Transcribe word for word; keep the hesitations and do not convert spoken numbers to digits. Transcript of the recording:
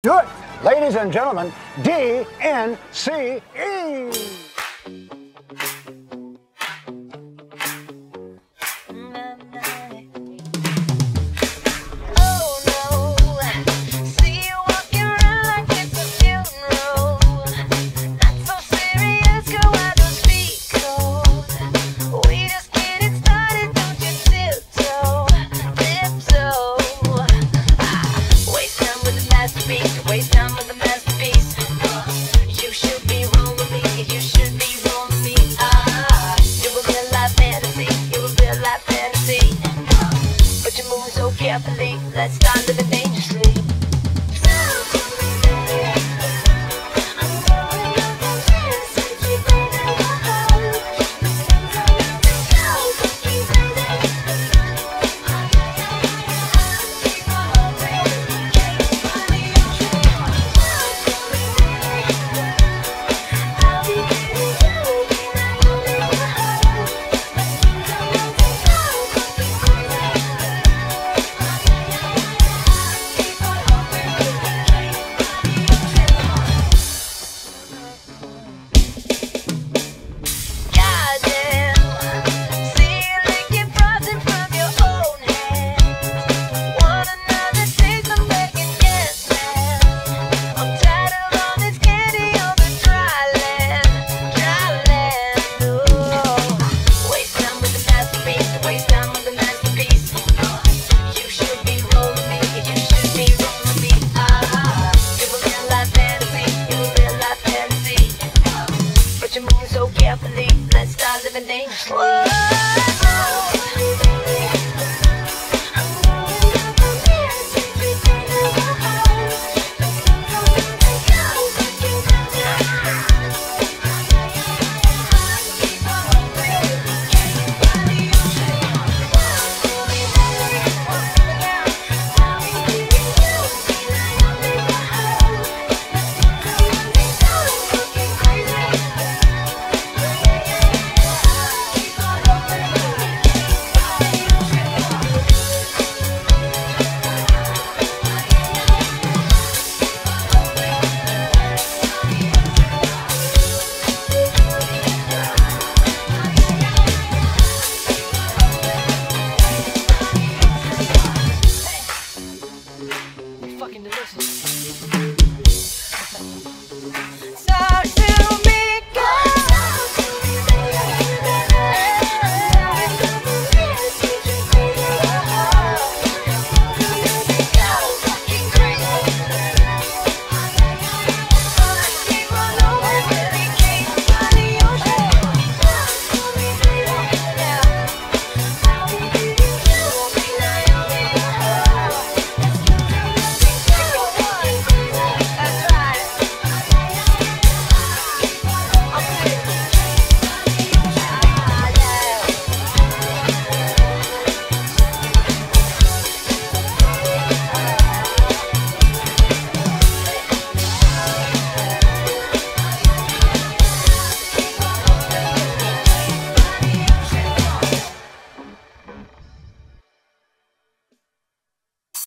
Do it! Ladies and gentlemen, D N C E! Waste time with a masterpiece. You should be rolling me. You should be rolling me. Ah, you're a real life fantasy. You're a real life fantasy. But you're moving so carefully. Let's start living dangerously. So carefully, let's start living dangerously. Fucking delicious.